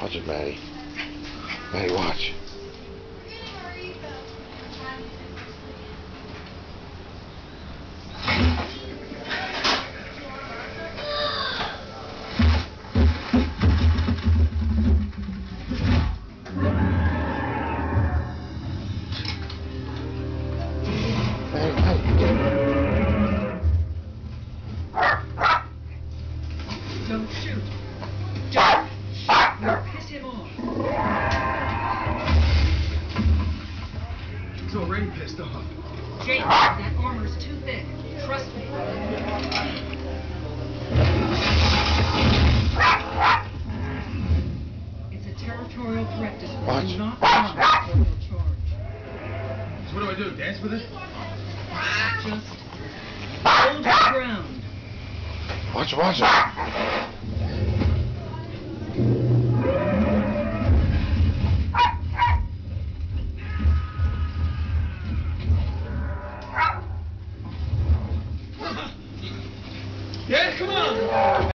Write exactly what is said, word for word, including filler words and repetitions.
Watch it, Mattie. Mattie, watch. Hey, hey. Don't shoot. Don't. You'll piss him off. He's already pissed off. Jake, that armor's too thick. Trust me. It's a territorial threat display. Watch. Do not run or you'll charge. So what do I do? Dance with it? Just hold your ground. Watch, watch it. Yeah, come on!